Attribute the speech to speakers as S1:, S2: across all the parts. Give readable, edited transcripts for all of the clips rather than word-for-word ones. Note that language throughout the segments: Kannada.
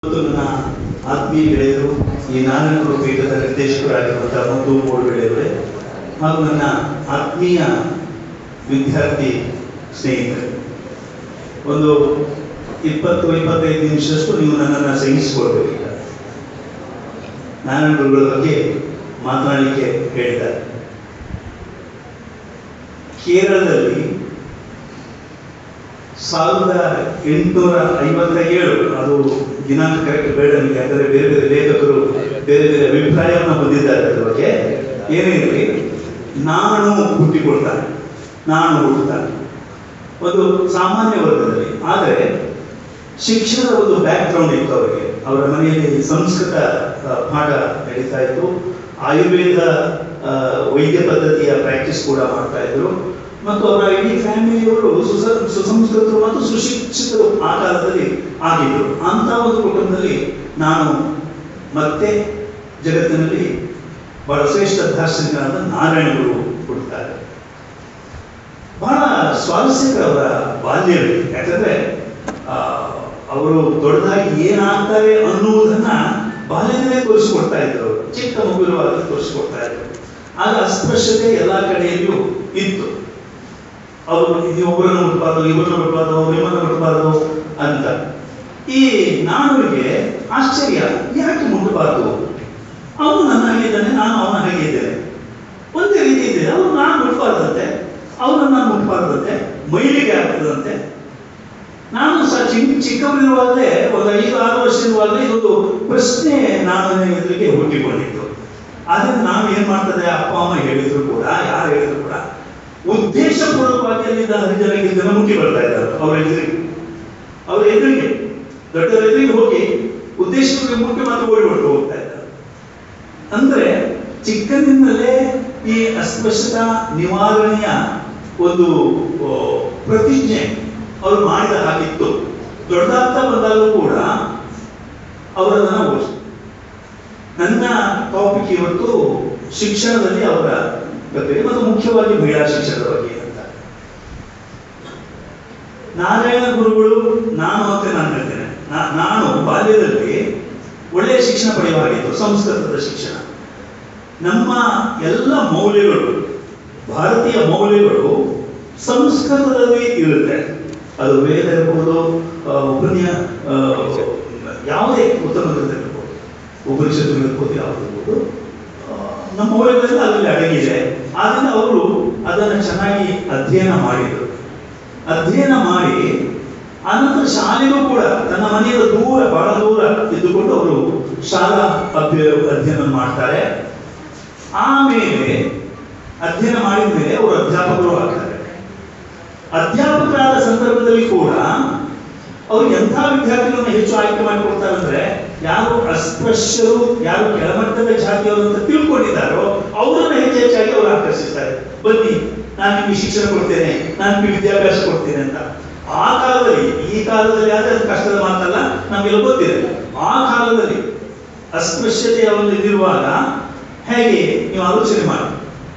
S1: ನನ್ನ ಆತ್ಮೀಯ ಗೆಳೆಯರು, ಈ ನಾರಾಯಣಗುರು ಪೀಠದ ನಿರ್ದೇಶಕರಾಗಿರುವಂತಹ ಮುದ್ದು ಮೂರು ಗೆಳೆಯರೇ ಹಾಗೂ ನನ್ನ ಆತ್ಮೀಯ ವಿದ್ಯಾರ್ಥಿ ಸ್ನೇಹಿತರೆ, ಒಂದು 20-25 ನಿಮಿಷದಷ್ಟು ನೀವು ನನ್ನನ್ನು ಸಹಿಸಿಕೊಳ್ಬೇಕೀಗ. ನಾರಾಯಣಗುರುಗಳ ಬಗ್ಗೆ ಮಾತನಾಡಲಿಕ್ಕೆ ಹೇಳಿದ್ದಾರೆ. ಕೇರಳದಲ್ಲಿ 1857, ಅದು ದಿನಾಂಕ ಕರೆಕ್ಟ್ ಬೇಡ ನಿಮಗೆ, ಯಾಕಂದರೆ ಬೇರೆ ಬೇರೆ ಲೇಖಕರು ಬೇರೆ ಬೇರೆ ಅಭಿಪ್ರಾಯವನ್ನು ಹೊಂದಿದ್ದಾರೆ ಅದರ ಬಗ್ಗೆ. ಏನೇನಿರಲಿ, ನಾನು ಹುಟ್ಟಿಕೊಳ್ತಾನೆ, ನಾನು ಹುಟ್ಟುತ್ತಾನೆ ಒಂದು ಸಾಮಾನ್ಯ ವರ್ಗದಲ್ಲಿ. ಆದರೆ ಶಿಕ್ಷಣದ ಒಂದು ಬ್ಯಾಕ್ ಗ್ರೌಂಡ್ ಇತ್ತು ಅವರಿಗೆ. ಅವರ ಮನೆಯಲ್ಲಿ ಸಂಸ್ಕೃತ ಪಾಠ ನಡೀತಾ ಇತ್ತು, ಆಯುರ್ವೇದ ವೈದ್ಯ ಪದ್ಧತಿಯ ಪ್ರಾಕ್ಟೀಸ್ ಕೂಡ ಮಾಡ್ತಾ ಇದ್ರು, ಮತ್ತು ಅವರ ಇಡೀ ಫ್ಯಾಮಿಲಿಯವರು ಸುಸಂಸ್ಕೃತರು ಮತ್ತು ಸುಶಿಕ್ಷಿತರು ಆ ಕಾಲದಲ್ಲಿ ಆಗಿದ್ರು. ಅಂತ ಒಂದು ಕುಟುಂಬದಲ್ಲಿ ನಾನು ಮತ್ತೆ ಜಗತ್ತಿನಲ್ಲಿ ಬಹಳ ಶ್ರೇಷ್ಠ ದಾರ್ಶನಿಕರಾದ ನಾರಾಯಣಗುರು ಹುಟ್ಟುತ್ತಾರೆ. ಬಹಳ ಸ್ವಾರಸ್ಯಕರ ಅವರ ಬಾಲ್ಯವಿದೆ. ಯಾಕಂದ್ರೆ ಅವರು ದೊಡ್ಡದಾಗಿ ಏನಾಗ್ತಾರೆ ಅನ್ನುವುದನ್ನ ಬಾಲ್ಯದಲ್ಲೇ ತೋರಿಸಿಕೊಡ್ತಾ ಇದ್ರು. ಅವರು ಚಿಕ್ಕ ಮಗುವಿರುವಾಗ ತೋರಿಸಿಕೊಡ್ತಾ ಇದ್ರು. ಆಗ ಅಸ್ಪೃಶ್ಯತೆ ಎಲ್ಲ ಕಡೆಯಲ್ಲಿಯೂ ಇತ್ತು. ಅವರು ಒಬ್ಬರನ್ನು ಮುಟ್ಟಬಾರ್ದು, ಇಬ್ಬರನ್ನು ಮುಟ್ಟಬಾರ್ದು, ನಿಮ್ಮನ್ನು ಮುಟ್ಟಬಾರ್ದು ಅಂತ. ಈ ನಾನುವಿಗೆ ಆಶ್ಚರ್ಯ, ಯಾಕೆ ಮುಟ್ಟಬಾರ್ದು? ಅವನು ನನ್ನ ಹಾಗೆ ಇದ್ದಾನೆ, ನಾನು ಅವನ ಹಾಗೆ ಇದ್ದೇನೆ, ಒಂದೇ ರೀತಿ ಇದ್ದೇನೆ. ಅವರು ನಾನು ಮುಟ್ಟಬಾರ್ದಂತೆ, ಅವರನ್ನು ನಾನು ಮುಟ್ಟಬಾರ್ದಂತೆ, ಮೈಲಿಗೆ ಆಗ್ತದಂತೆ. ನಾನು ಸಹ ಚಿಕ್ಕವರಿರುವಾಗಲೇ ಒಂದು 5-6 ವರ್ಷದವಾಗಲೇ ಇದೊಂದು ಪ್ರಶ್ನೆ ನಾನು ಎದುರಿಗೆ ಹುಟ್ಟಿಕೊಂಡಿತ್ತು. ಆದರೆ ನಾವು ಏನು ಮಾಡ್ತದೆ, ಅಪ್ಪ ಅಮ್ಮ ಹೇಳಿದ್ರು ಕೂಡ, ಯಾರು ಹೇಳಿದ್ರು ಕೂಡ ಉದ್ದೇಶಪೂರ್ವಕವಾಗಿ ಅಲ್ಲಿದ್ದ ಹರಿಜನಿಗೆ ಜನ ಮುಟ್ಟಿ ಬರ್ತಾ ಇದ್ದಾರೆ. ಅವರ ಎದುರಿಗೆ ದೊಡ್ಡವರ ಎದುರಿಗೆ ಹೋಗಿ ಉದ್ದೇಶಕ್ಕೆ ಮುಟ್ಟಿ ಮಾತ್ರ ಓಡಿಬಿಟ್ಟು ಹೋಗ್ತಾ ಇದ್ದಾರೆ. ಅಂದ್ರೆ ಚಿಕ್ಕಂದಿನಲ್ಲೇ ಈ ಅಸ್ಪೃಶ್ಯತಾ ನಿವಾರಣೆಯ ಒಂದು ಪ್ರತಿಜ್ಞೆ ಅವರು ಮಾಡಿದ ಹಾಗಿತ್ತು. ದೊಡ್ಡದಾಗ್ತಾ ಬಂದಾಗಲೂ ಕೂಡ ಅವರನ್ನ ಓದಿಸಿ. ನನ್ನ ಟಾಪಿಕ್ ಇವತ್ತು ಶಿಕ್ಷಣದಲ್ಲಿ ಅವರ ಬಗ್ಗೆ ಮತ್ತು ಮುಖ್ಯವಾಗಿ ಮಹಿಳಾ ಶಿಕ್ಷಣದ ಬಗ್ಗೆ ಅಂತ. ನಾರಾಯಣ ಗುರುಗಳು ನಾನು ಅಂತ ನಾನು ಹೇಳ್ತೇನೆ. ನಾನು ಬಾಲ್ಯದಲ್ಲಿ ಒಳ್ಳೆಯ ಶಿಕ್ಷಣ ಪಡೆಯುವಾಗಿತ್ತು, ಸಂಸ್ಕೃತದ ಶಿಕ್ಷಣ. ನಮ್ಮ ಎಲ್ಲ ಮೌಲ್ಯಗಳು, ಭಾರತೀಯ ಮೌಲ್ಯಗಳು ಸಂಸ್ಕೃತದಲ್ಲಿ ಇರುತ್ತೆ. ಅದು ವೇದ ಇರ್ಬೋದು, ಯಾವುದೇ ಉತ್ತಮ ಇರ್ಬೋದು, ಉಪನಿಷತ್ತು ಇರ್ಬೋದು, ಯಾವುದಿರ್ಬೋದು, ನಮ್ಮ ಮೌಲ್ಯಗಳೆಲ್ಲ ಅದರಲ್ಲಿ ಅಡಗಿದೆ. ಆದ್ದರಿಂದ ಅವರು ಅದನ್ನು ಚೆನ್ನಾಗಿ ಅಧ್ಯಯನ ಮಾಡಿದರು. ಅಧ್ಯಯನ ಮಾಡಿ ಆನಂತರ ಶಾಲೆಗೂ ಕೂಡ ತನ್ನ ಮನೆಯಿಂದ ದೂರ, ಬಹಳ ದೂರ ಇದ್ದುಕೊಂಡು ಅವರು ಶಾಲಾ ಅಧ್ಯಯನ ಮಾಡ್ತಾರೆ. ಆಮೇಲೆ ಅಧ್ಯಯನ ಮಾಡಿದ ಮೇಲೆ ಅವರು ಅಧ್ಯಾಪಕರು ಆಗ್ತಾರೆ. ಅಧ್ಯಾಪಕರಾದ ಸಂದರ್ಭದಲ್ಲಿ ಕೂಡ ಅವರು ಎಂಥ ವಿದ್ಯಾರ್ಥಿಗಳನ್ನ ಹೆಚ್ಚು ಆಯ್ಕೆ ಮಾಡಿಕೊಡ್ತಾರೆ ಅಂದ್ರೆ, ಯಾರು ಅಸ್ಪೃಶ್ಯರು, ಯಾರು ಕೆಳಮಟ್ಟದ ಜಾತಿಯವರು ಅಂತ ತಿಳ್ಕೊಂಡಿದ್ದಾರೋ ಅವರನ್ನು ಹೆಚ್ಚೆಚ್ಚಾಗಿ ಅವರು ಆಕರ್ಷಿಸ್ತಾರೆ. ಬನ್ನಿ, ನಾನು ನಿಮಗೆ ಶಿಕ್ಷಣ ಕೊಡ್ತೇನೆ, ನಾನು ನಿಮಗೆ ವಿದ್ಯಾಭ್ಯಾಸ ಕೊಡ್ತೇನೆ ಅಂತ. ಆ ಕಾಲದಲ್ಲಿ, ಈ ಕಾಲದಲ್ಲಿ ಆದ್ರೆ ಅದು ಕಷ್ಟದ ಮಾತಲ್ಲ, ನಮಗೆಲ್ಲ ಗೊತ್ತಿದೆ. ಆ ಕಾಲದಲ್ಲಿ ಅಸ್ಪೃಶ್ಯತೆಯ ಒಂದು ಇದಿರುವಾಗ ಹೇಗೆ ನೀವು ಆಲೋಚನೆ ಮಾಡಿ,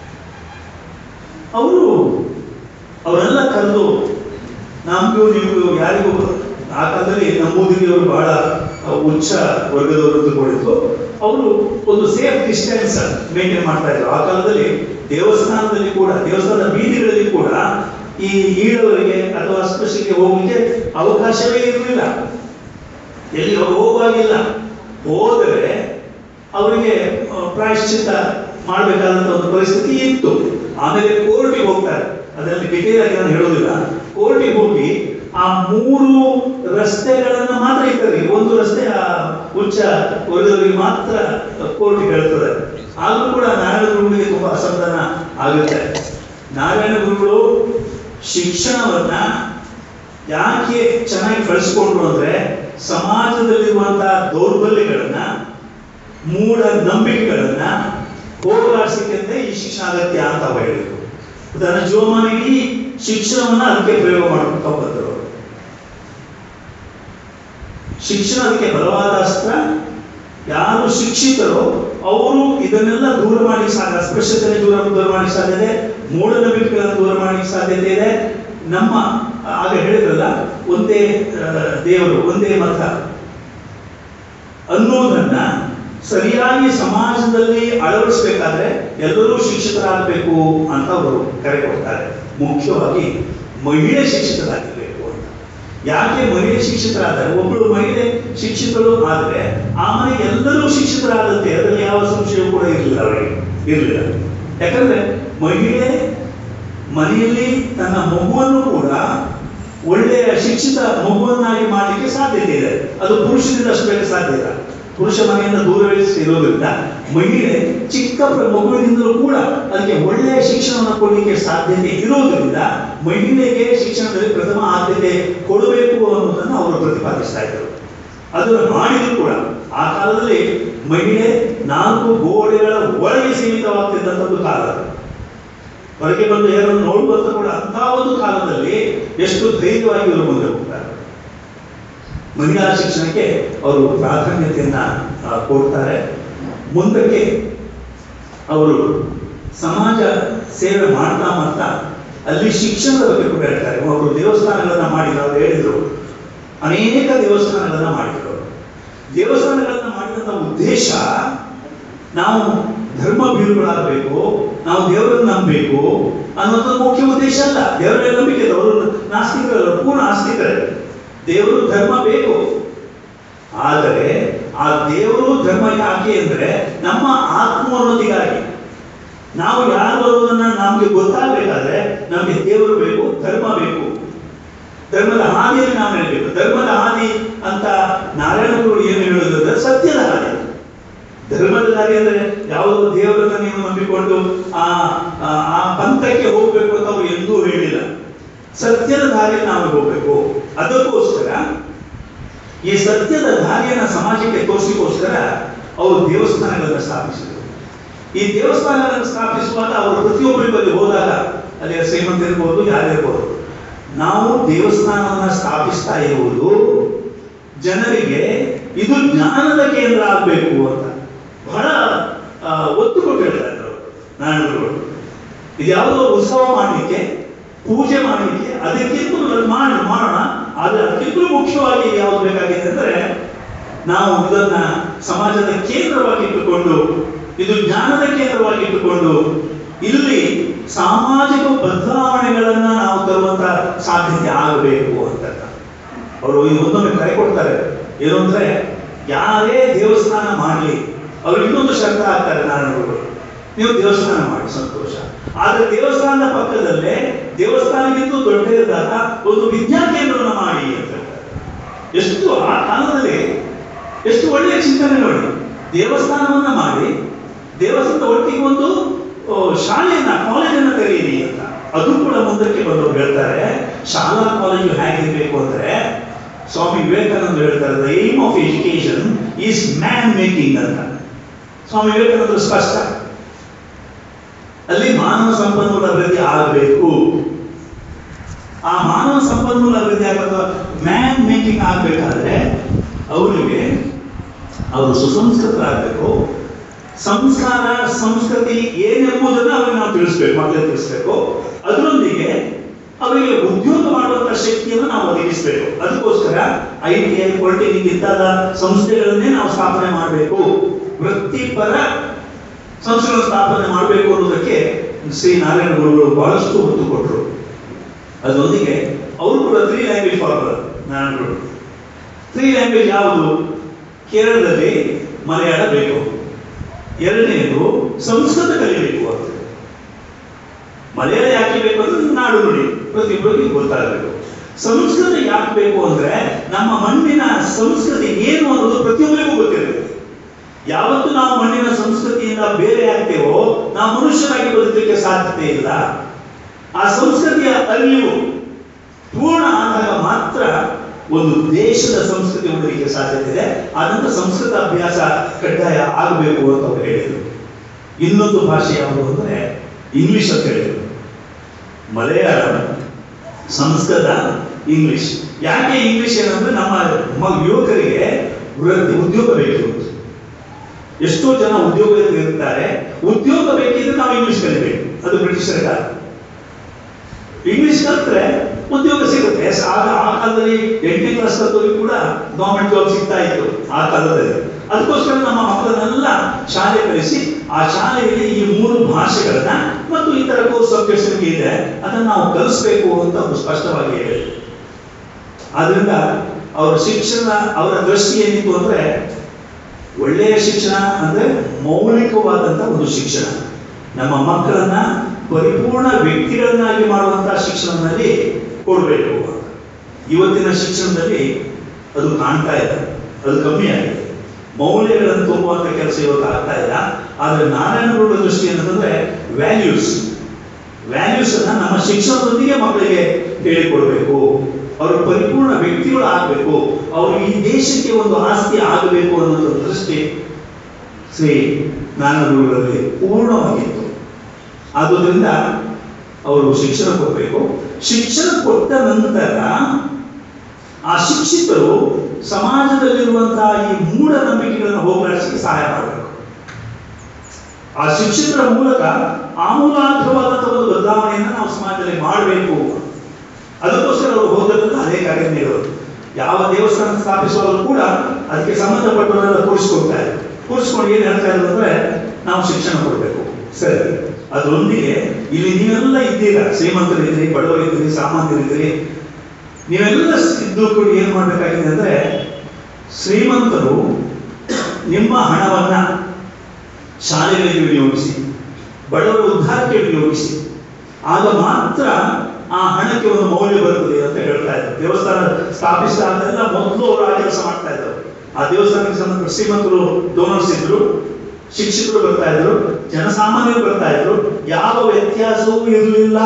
S1: ಅವರೆಲ್ಲ ಕರೆದು ನಮಗೂ ನೀವು ಯಾರಿಗೂ, ಆ ಕಾಲದಲ್ಲಿ ನಂಬೂದಿರಿಯವರು ಬಹಳ ಉಚ್ಚ ವರ್ಗದವರು ಅಂದುಕೊಂಡಿದ್ರು. ಅವರು ಒಂದು ಸೇಫ್ ಡಿಸ್ಟೆನ್ಸ್ ಮೇಂಟೈನ್ ಮಾಡ್ತಾ ಇದ್ರು. ಆ ಕಾಲದಲ್ಲಿ ದೇವಸ್ಥಾನದಲ್ಲಿ ಕೂಡ, ದೇವಸ್ಥಾನದ ಬೀದಿಗಳಲ್ಲಿ ಕೂಡ ಈ ಈಳವರಿಗೆ ಅಥವಾ ಅಸ್ಪೃಶ್ಯಕ್ಕೆ ಹೋಗಲಿಕ್ಕೆ ಅವಕಾಶವೇ ಇರಲಿಲ್ಲ. ಎಲ್ಲಿ ಹೋಗುವಾಗಿಲ್ಲ. ಹೋದರೆ ಅವರಿಗೆ ಪ್ರಾಯಶ್ಚಿತ್ತ ಮಾಡಬೇಕಾದಂಥ ಒಂದು ಪರಿಸ್ಥಿತಿ ಇತ್ತು. ಆಮೇಲೆ ಕೋರ್ಟಿಗೆ ಹೋಗ್ತಾರೆ. ಅದರಲ್ಲಿ ಡಿಟೇಲ್ ಆಗಿ ನಾನು ಹೇಳೋದಿಲ್ಲ. ಕೋರ್ಟಿಗೆ ಹೋಗಿ ಆ 3 ರಸ್ತೆಗಳನ್ನ ಮಾತ್ರ ಇರ್ತದೆ. ಒಂದು ರಸ್ತೆ ಆ ಉಚ್ಚ ವರ್ಗದವರಿಗೆ ಮಾತ್ರ ಕೋರ್ಟಿಗೆ ಹೇಳ್ತದೆ. ಆದರೂ ಕೂಡ ನಾರಾಯಣ ಗುರುಗಳಿಗೆ ತುಂಬಾ ಅಸಮಾಧಾನ ಆಗುತ್ತೆ. ನಾರಾಯಣ ಗುರುಗಳು ಶಿಕ್ಷಣವನ್ನ ಯಾಕೆ ಚೆನ್ನಾಗಿ ಕಳಿಸ್ಕೊಂಡ್ರು ಅಂದ್ರೆ, ಸಮಾಜದಲ್ಲಿರುವಂತಹ ದೌರ್ಬಲ್ಯಗಳನ್ನ, ಮೂಢ ನಂಬಿಕೆಗಳನ್ನ ಹೋಗಲಾಡಿಸಲಿಕ್ಕೆ ಈ ಶಿಕ್ಷಣ ಅಗತ್ಯ ಅಂತ ಹೇಳಿದ್ರು. ತನ್ನ ಜೀವಮಾನ ಇಡೀ ಶಿಕ್ಷಣವನ್ನ ಅದಕ್ಕೆ ಪ್ರಯೋಗ ಮಾಡ್ತಾ ಬಂದರು. ಶಿಕ್ಷಣ ಅದಕ್ಕೆ ಬಲವಾದ ಅಸ್ತ್ರ. ಯಾರು ಶಿಕ್ಷಿತರೋ ಅವರು ಇದನ್ನೆಲ್ಲ ದೂರ ಮಾಡಲಿಕ್ಕೆ ಸಾಧ್ಯ. ಅಸ್ಪೃಶ್ಯತೆ ದೂರ ಮಾಡಲಿಕ್ಕೆ ಸಾಧ್ಯತೆ, ಮೂಢನಂಬಿಕೆಗಳನ್ನು ದೂರ ಮಾಡಲಿಕ್ಕೆ ಸಾಧ್ಯತೆ ಇದೆ. ನಮ್ಮ ಆಗ ಹೇಳಿದ್ರಲ್ಲ, ಒಂದೇ ದೇವರು, ಒಂದೇ ಮತ, ಅನ್ನೋದನ್ನ ಸರಿಯಾಗಿ ಸಮಾಜದಲ್ಲಿ ಅಳವಡಿಸಬೇಕಾದ್ರೆ ಎಲ್ಲರೂ ಶಿಕ್ಷಕರಾಗಬೇಕು ಅಂತ ಅವರು ಕರೆ ಕೊಡ್ತಾರೆ. ಮುಖ್ಯವಾಗಿ ಮಹಿಳೆ ಶಿಕ್ಷಕರಾಗಬೇಕು ಅಂತ. ಯಾಕೆ ಮಹಿಳೆ ಶಿಕ್ಷಕರಾದರೆ, ಒಬ್ಬಳು ಮಹಿಳೆ ಶಿಕ್ಷಕರು ಆದರೆ ಆ ಮನೆಗೆ ಎಲ್ಲರೂ ಶಿಕ್ಷಕರಾದಂತೆ ಅದರಲ್ಲಿ ಯಾವ ಸಂಶಯವೂ ಕೂಡ ಇರಲಿಲ್ಲ, ಅವರಿಗೆ ಇರಲಿಲ್ಲ. ಯಾಕಂದ್ರೆ ಮಹಿಳೆ ಮನೆಯಲ್ಲಿ ತನ್ನ ಮಗುವನ್ನು ಕೂಡ ಒಳ್ಳೆಯ ಶಿಕ್ಷಿತ ಮಗುವನ್ನಾಗಿ ಮಾಡಲಿಕ್ಕೆ ಸಾಧ್ಯತೆ ಇದೆ. ಅದು ಪುರುಷನಿಂದ ಅಷ್ಟು ಬೇಗ ಸಾಧ್ಯ ಇಲ್ಲ. ಪುರುಷ ಮನೆಯಿಂದ ದೂರವಿರೋದ್ರಿಂದ ಮಹಿಳೆ ಚಿಕ್ಕ ಮಗುವಿನಿಂದಲೂ ಕೂಡ ಅದಕ್ಕೆ ಒಳ್ಳೆಯ ಶಿಕ್ಷಣವನ್ನು ಕೊಡಲಿಕ್ಕೆ ಸಾಧ್ಯತೆ ಇರೋದ್ರಿಂದ ಮಹಿಳೆಗೆ ಶಿಕ್ಷಣದಲ್ಲಿ ಪ್ರಥಮ ಆದ್ಯತೆ ಕೊಡಬೇಕು ಅನ್ನೋದನ್ನು ಅವರು ಪ್ರತಿಪಾದಿಸ್ತಾ ಇದ್ದರು. ಅದನ್ನು ಮಾಡಿದ್ರು ಕೂಡ ಆ ಕಾಲದಲ್ಲಿ ಮಹಿಳೆ 4 ಗೋಡೆಗಳ ಒಳಗೆ ಸೀಮಿತವಾಗ್ತಿದ್ದಂಥದ್ದು ಕಾಲ. ಹೊರಗೆ ಬಂದು ಯಾರನ್ನು ನೋಡುವಂತ ಕೂಡ ಅಂತಹ ಒಂದು ಕಾಲದಲ್ಲಿ ಎಷ್ಟು ಧೈರ್ಯವಾಗಿ ಇವರು ಮುಂದೆ ಹೋಗ್ತಾರೆ. ಮಹಿಳಾ ಶಿಕ್ಷಣಕ್ಕೆ ಅವರು ಪ್ರಾಧಾನ್ಯತೆಯನ್ನ ಕೊಡ್ತಾರೆ. ಮುಂದಕ್ಕೆ ಅವರು ಸಮಾಜ ಸೇವೆ ಮಾಡ್ತಾ ಮಾಡ್ತಾ ಅಲ್ಲಿ ಶಿಕ್ಷಣದ ಬಗ್ಗೆ ಕೂಡ ಹೇಳ್ತಾರೆ. ಅವರು ದೇವಸ್ಥಾನಗಳನ್ನ ಮಾಡಿ, ನಾವು ಹೇಳಿದ್ರು ಅನೇಕ ದೇವಸ್ಥಾನಗಳನ್ನ ಮಾಡಿದ್ರು. ದೇವಸ್ಥಾನಗಳನ್ನ ಮಾಡಿದಂಥ ಉದ್ದೇಶ ನಾವು ಧರ್ಮ ಬೀರುಗಳಾಗಬೇಕು, ನಾವು ದೇವರನ್ನು ನಂಬಬೇಕು ಅನ್ನೋದು ಮುಖ್ಯ ಉದ್ದೇಶ ಅಲ್ಲ. ದೇವರ ನಂಬಿಕೆ ಅವರು ನಾಸ್ತಿಕರಲ್ಲ, ಪೂರ್ಣ ಆಸ್ತಿಕರೇ. ದೇವರು ಧರ್ಮ ಬೇಕು, ಆದರೆ ಆ ದೇವರು ಧರ್ಮ ಯಾಕೆ ಅಂದ್ರೆ ನಮ್ಮ ಆತ್ಮೋನ್ನತಿಗಾಗಿ. ನಾವು ಯಾರು ಅನ್ನೋದನ್ನ ನಮ್ಗೆ ಗೊತ್ತಾಗಬೇಕಾದ್ರೆ ನಮ್ಗೆ ದೇವರು ಬೇಕು, ಧರ್ಮ ಬೇಕು. ಧರ್ಮದ ಹಾದಿಯಲ್ಲಿ ನಾವು ಹೇಳಬೇಕು. ಧರ್ಮದ ಹಾದಿ ಅಂತ ನಾರಾಯಣಗುರು ಏನು ಹೇಳೋದಂದ್ರೆ ಸತ್ಯದ ಹಾದಿ. ಧರ್ಮದ ದಾರಿ ಅಂದ್ರೆ ಯಾವುದೋ ದೇವರನ್ನ ನೀವು ನಂಬಿಕೊಂಡು ಆ ಪಂಥಕ್ಕೆ ಹೋಗ್ಬೇಕು ಅಂತ ಅವರು ಎಂದೂ ಹೇಳಿಲ್ಲ. ಸತ್ಯದ ದಾರಿಯಲ್ಲಿ ನಾವು ಹೋಗ್ಬೇಕು. ಅದಕ್ಕೋಸ್ಕರ ಈ ಸತ್ಯದ ದಾರಿಯನ್ನ ಸಮಾಜಕ್ಕೆ ತೋರಿಸಿಕೋಸ್ಕರ ಅವರು ದೇವಸ್ಥಾನಗಳನ್ನು ಸ್ಥಾಪಿಸಿದರು. ಈ ದೇವಸ್ಥಾನಗಳನ್ನು ಸ್ಥಾಪಿಸುವಾಗ ಅವರು ಪ್ರತಿಯೊಬ್ಬರಿಗೂ ಅಲ್ಲಿ ಹೋದಾಗ ಅಲ್ಲಿ ಶ್ರೀಮಂತ ಇರ್ಬೋದು, ಯಾರಿರ್ಬೋದು, ನಾವು ದೇವಸ್ಥಾನವನ್ನ ಸ್ಥಾಪಿಸ್ತಾ ಇರುವುದು ಜನರಿಗೆ ಇದು ಜ್ಞಾನದ ಕೇಂದ್ರ ಆಗಬೇಕು ಅಂತ ಬಹಳ ಒತ್ತು ಕೊಟ್ಟು ಹೇಳ್ತಾರೆ ನಾರಾಯಣಗುರು. ಇದು ಯಾವುದೋ ಉತ್ಸವ ಮಾಡಲಿಕ್ಕೆ, ಪೂಜೆ ಮಾಡಲಿಕ್ಕೆ, ಅದಕ್ಕಿಂತ ಮಾಡೋಣ. ಆದರೆ ಅದಕ್ಕಿಂತಲೂ ಮುಖ್ಯವಾಗಿ ಯಾವುದು ಬೇಕಾಗಿದೆ ಅಂದರೆ ನಾವು ಇದನ್ನ ಸಮಾಜದ ಕೇಂದ್ರವಾಗಿ ಇಟ್ಟುಕೊಂಡು, ಇದು ಜ್ಞಾನದ ಕೇಂದ್ರವಾಗಿ ಇಟ್ಟುಕೊಂಡು ಇಲ್ಲಿ ಸಾಮಾಜಿಕ ಬದಲಾವಣೆಗಳನ್ನ ನಾವು ತರುವಂತ ಸಾಧ್ಯತೆ ಆಗಬೇಕು ಅಂತ ಅವರು ಒಂದೊಮ್ಮೆ ಕರೆ ಕೊಡ್ತಾರೆ. ಏನು ಅಂದ್ರೆ ಯಾರೇ ದೇವಸ್ಥಾನ ಮಾಡಲಿ ಅವ್ರು ಇನ್ನೊಂದು ಶರ್ತ ಹಾಕ್ತಾರೆ ನಾರಾಯಣಗುರು, ನೀವು ದೇವಸ್ಥಾನ ಮಾಡಿ ಸಂತೋಷ, ಆದ್ರೆ ದೇವಸ್ಥಾನದ ಪಕ್ಕದಲ್ಲೇ ದೇವಸ್ಥಾನಕ್ಕಿಂತ ದೊಡ್ಡದಾದ ಒಂದು ವಿದ್ಯಾ ಕೇಂದ್ರವನ್ನು ಮಾಡಿ ಅಂತ ಹೇಳ್ತಾರೆ. ಎಷ್ಟು ಆ ಕಾಲದಲ್ಲಿ ಎಷ್ಟು ಒಳ್ಳೆಯ ಚಿಂತನೆ ನೋಡಿ. ದೇವಸ್ಥಾನವನ್ನ ಮಾಡಿ ದೇವಸ್ಥಾನದ ಒಟ್ಟಿಗೆ ಒಂದು ಶಾಲೆಯನ್ನ, ಕಾಲೇಜನ್ನ ತೆರೆಯಿರಿ ಅಂತ. ಅದು ಕೂಡ ಮುಂದಕ್ಕೆ ಬಂದವರು ಹೇಳ್ತಾರೆ. ಶಾಲಾ ಕಾಲೇಜು ಹೇಗಿರ್ಬೇಕು ಅಂದ್ರೆ ಸ್ವಾಮಿ ವಿವೇಕಾನಂದ ಹೇಳ್ತಾರೆ, the aim of education is man making ಅಂತ. ಸ್ವಾಮಿ ವಿವೇಕಾನಂದರು ಸ್ಪಷ್ಟ, ಅಲ್ಲಿ ಮಾನವ ಸಂಪನ್ಮೂಲ ಅಭಿವೃದ್ಧಿ ಆಗಬೇಕು. ಆ ಮಾನವ ಸಂಪನ್ಮೂಲ ಅಭಿವೃದ್ಧಿ ಆಗಬೇಕು, ಮ್ಯಾನ್ ಮೇಕಿಂಗ್ ಆಗಬೇಕಾದ್ರೆ ಅವರಿಗೆ ಅವರು ಸುಸಂಸ್ಕೃತರಾಗಬೇಕು. ಸಂಸ್ಕಾರ ಸಂಸ್ಕೃತಿ ಏನೆಂಬುದನ್ನು ಅವರಿಗೆ ನಾವು ತಿಳಿಸ್ಬೇಕು, ಮಕ್ಕಳಿಗೆ ತಿಳಿಸ್ಬೇಕು. ಅದರೊಂದಿಗೆ ಅವರಿಗೆ ಉದ್ಯೋಗ ಮಾಡುವಂತ ಶಕ್ತಿಯನ್ನು ನಾವು ಒದಗಿಸಬೇಕು. ಅದಕ್ಕೋಸ್ಕರ ITI, ಪಾಲಿಟೆಕ್ನಿಕ್ ಇಂತಾದ ಸಂಸ್ಥೆಗಳನ್ನೇ ನಾವು ಸ್ಥಾಪನೆ ಮಾಡಬೇಕು, ವೃತ್ತಿಪರ ಸಂಸ್ಥೆಗಳ ಸ್ಥಾಪನೆ ಮಾಡಬೇಕು ಅನ್ನೋದಕ್ಕೆ ಶ್ರೀ ನಾರಾಯಣ ಗುರುಗಳು ಬಹಳಷ್ಟು ಒತ್ತು ಕೊಟ್ಟರು. ಅದರೊಂದಿಗೆ ಅವರು ಕೂಡ 3 ಲ್ಯಾಂಗ್ವೇಜ್ ಫಾರ್ಮರ್ ನಾರಾಯಣಗುರು. 3 ಲ್ಯಾಂಗ್ವೇಜ್ ಯಾವುದು? ಕೇರಳದಲ್ಲಿ ಮಲಯಾಳ ಬೇಕು, ಎರಡನೇದು ಸಂಸ್ಕೃತ ಕಲಿಬೇಕು ಅಂತ. ಮಲಯಾಳ ಯಾಕೆ ಬೇಕು ಅಂದ್ರೆ ನಾಡು ನುಡಿ ಪ್ರತಿಯೊಬ್ಬರಿಗೆ ಗೊತ್ತಾಗಬೇಕು. ಸಂಸ್ಕೃತ ಯಾಕೆ ಬೇಕು ಅಂದ್ರೆ ನಮ್ಮ ಮಣ್ಣಿನ ಸಂಸ್ಕೃತಿ ಏನು ಅನ್ನೋದು ಪ್ರತಿಯೊಬ್ಬರಿಗೂ ಗೊತ್ತಿರಬೇಕು. ಯಾವತ್ತು ನಾವು ಮಣ್ಣಿನ ಸಂಸ್ಕೃತಿಯಿಂದ ಬೇರೆ ಆಗ್ತೇವೋ ನಾವು ಮನುಷ್ಯರಾಗಿ ಬದುಕಲಿಕ್ಕೆ ಸಾಧ್ಯತೆ ಇಲ್ಲ. ಆ ಸಂಸ್ಕೃತಿಯ ಅರಿವು ಪೂರ್ಣ ಆದಾಗ ಮಾತ್ರ ಒಂದು ದೇಶದ ಸಂಸ್ಕೃತಿ ಉಳಿಲಿಕ್ಕೆ ಸಾಧ್ಯತೆ ಇದೆ. ಆದಂತ ಸಂಸ್ಕೃತ ಅಭ್ಯಾಸ ಕಡ್ಡಾಯ ಆಗಬೇಕು ಅಂತ ಅವರು ಹೇಳಿದರು. ಇನ್ನೊಂದು ಭಾಷೆ ಯಾವುದು ಅಂದ್ರೆ ಇಂಗ್ಲಿಷ್ ಅಂತ ಹೇಳಿದರು. ಮಲಯಾಳ, ಸಂಸ್ಕೃತ, ಇಂಗ್ಲಿಷ್. ಯಾಕೆ ಇಂಗ್ಲಿಷ್ ಏನಂದ್ರೆ ನಮ್ಮ ಯುವಕರಿಗೆ ಉದ್ಯೋಗ ಬೇಕು. ಎಷ್ಟೋ ಜನ ಉದ್ಯೋಗ ಇರ್ತಾರೆ, ಉದ್ಯೋಗ ಬೇಕಿದ್ರೆ ನಾವು ಇಂಗ್ಲಿಷ್ ಕಲಿಬೇಕು. ಅದು ಬ್ರಿಟಿಷರ ಕಾಲ. ಇಂಗ್ಲಿಷ್ ಕಲಿತ್ರೆ ಉದ್ಯೋಗ ಸಿಗುತ್ತೆ. ಆ ಕಾಲದಲ್ಲಿ 8ನೇ ಕ್ಲಾಸ್ ಕಲಿತವರಿಗೆ ಕೂಡ ಗವರ್ಮೆಂಟ್ ಜಾಬ್ ಸಿಗ್ತಾ ಇತ್ತು ಆ ಕಾಲದಲ್ಲಿ. ಅದಕ್ಕೋಸ್ಕರ ನಮ್ಮ ಮಕ್ಕಳನ್ನೆಲ್ಲ ಶಾಲೆ ಕಳಿಸಿ ಆ ಶಾಲೆಯಲ್ಲಿ ಈ 3 ಭಾಷೆಗಳನ್ನ ಮತ್ತು ಇತರ ಕೋರ್ಸ್ ಸಬ್ಜೆಕ್ಟ್ಸ್ ಇದೆ ಅದನ್ನ ನಾವು ಕಲಿಸ್ಬೇಕು ಅಂತ ಒಂದು ಸ್ಪಷ್ಟವಾಗಿ ಹೇಳಿದೆ. ಆದ್ರಿಂದ ಅವರ ಶಿಕ್ಷಣ, ಅವರ ದೃಷ್ಟಿ ಏನಿತ್ತು ಅಂದ್ರೆ ಒಳ್ಳೆಯ ಶಿಕ್ಷಣ ಅಂದ್ರೆ ಮೌಲಿಕವಾದಂತ ಒಂದು ಶಿಕ್ಷಣ, ನಮ್ಮ ಮಕ್ಕಳನ್ನ ಪರಿಪೂರ್ಣ ವ್ಯಕ್ತಿಗಳನ್ನಾಗಿ ಮಾಡುವಂತಹ ಶಿಕ್ಷಣದಲ್ಲಿ ಕೊಡಬೇಕು. ಇವತ್ತಿನ ಶಿಕ್ಷಣದಲ್ಲಿ ಅದು ಕಾಣ್ತಾ ಇಲ್ಲ, ಅದು ಕಮ್ಮಿ ಆಗಿದೆ. ಮೌಲ್ಯಗಳನ್ನು ತುಂಬುವಂತ ಕೆಲಸ ಇವತ್ತು ಆಗ್ತಾ ಇಲ್ಲ. ಆದ್ರೆ ನಾರಾಯಣಗೌಡ ದೃಷ್ಟಿ ಏನಂತಂದ್ರೆ ವ್ಯಾಲ್ಯೂಸ್ ಅನ್ನ ನಮ್ಮ ಶಿಕ್ಷಣದೊಂದಿಗೆ ಮಕ್ಕಳಿಗೆ ಹೇಳಿಕೊಡ್ಬೇಕು. ಅವರು ಪರಿಪೂರ್ಣ ವ್ಯಕ್ತಿಗಳು ಆಗಬೇಕು, ಅವರು ಈ ದೇಶಕ್ಕೆ ಒಂದು ಆಸ್ತಿ ಆಗಬೇಕು ಅನ್ನೋ ದೃಷ್ಟಿ ಶ್ರೀ ನಾರಾಯಣಗೌಡರಲ್ಲಿ ಪೂರ್ಣವಾಗಿತ್ತು. ಆದುದರಿಂದ ಅವರು ಶಿಕ್ಷಣ ಕೊಡಬೇಕು. ಶಿಕ್ಷಣ ಕೊಟ್ಟ ನಂತರ ಆ ಶಿಕ್ಷಕರು ಸಮಾಜದಲ್ಲಿರುವಂತಹ ಈ ಮೂಢನಂಬಿಕೆಗಳನ್ನು ಹೋಗಲಾಡಿಸಲಿಕ್ಕೆ ಸಹಾಯ ಮಾಡಬೇಕು. ಆ ಶಿಕ್ಷಕರ ಮೂಲಕ ಆಮೂಲಾಗ್ರವಾದಂತಹ ಒಂದು ಬದಲಾವಣೆಯನ್ನು ನಾವು ಸಮಾಜದಲ್ಲಿ ಮಾಡಬೇಕು. ಅದಕ್ಕೋಸ್ಕರ ಅವರು ಹೋದಲ್ಲ ಅದೇ ಕಾರ್ಯಕ್ರಮಗಳು. ಯಾವ ದೇವಸ್ಥಾನ ಸ್ಥಾಪಿಸುವಾಗಲೂ ಕೂಡ ಅದಕ್ಕೆ ಸಂಬಂಧಪಟ್ಟವರೆಲ್ಲ ಕೂರಿಸ್ಕೊಡ್ತಾರೆ. ಕೂರಿಸ್ಕೊಂಡು ಏನ್ ಹೇಳ್ತಾ ಇರೋದು ಅಂದ್ರೆ ನಾವು ಶಿಕ್ಷಣ ಕೊಡಬೇಕು. ಸರಿ, ಅದರೊಂದಿಗೆ ಇಲ್ಲಿ ನೀವೆಲ್ಲ ಇದ್ದೀರಾ, ಶ್ರೀಮಂತರಿದ್ದೀರಿ, ಬಡವರಿದ್ದೀರಿ, ಸಾಮಾನ್ಯರಿದ್ದೀರಿ. ನೀವೆಲ್ಲ ಇದ್ದು ಕೂಡ ಏನ್ ಮಾಡ್ಬೇಕಾಗಿದೆ ಅಂದ್ರೆ ಶ್ರೀಮಂತರು ನಿಮ್ಮ ಹಣವನ್ನ ಶಾಲೆಗಳಿಗೆ ವಿನಿಯೋಗಿಸಿ, ಬಡವರ ಉದ್ಧಾರಕ್ಕೆ ವಿನಿಯೋಗಿಸಿ, ಆಗ ಮಾತ್ರ ಆ ಹಣಕ್ಕೆ ಒಂದು ಮೌಲ್ಯ ಬರುತ್ತದೆ ಅಂತ ಹೇಳ್ತಾ ಇದ್ದಾರೆ. ದೇವಸ್ಥಾನ ಸ್ಥಾಪಿಸಿದಾಗೆಲ್ಲ ಮೊದಲು ಅವರು ಆ ಕೆಲಸ ಮಾಡ್ತಾ ಇದ್ರು. ಆ ದೇವಸ್ಥಾನಕ್ಕೆ ಸಂಬಂಧ ಶ್ರೀಮಂತರು ಡೋನರ್ಸ್ ಇದ್ರು, ಶಿಕ್ಷಕರು ಬರ್ತಾ ಇದ್ರು, ಜನಸಾಮಾನ್ಯರು ಬರ್ತಾ ಇದ್ರು, ಯಾವ ವ್ಯತ್ಯಾಸವೂ ಇರಲಿಲ್ಲ.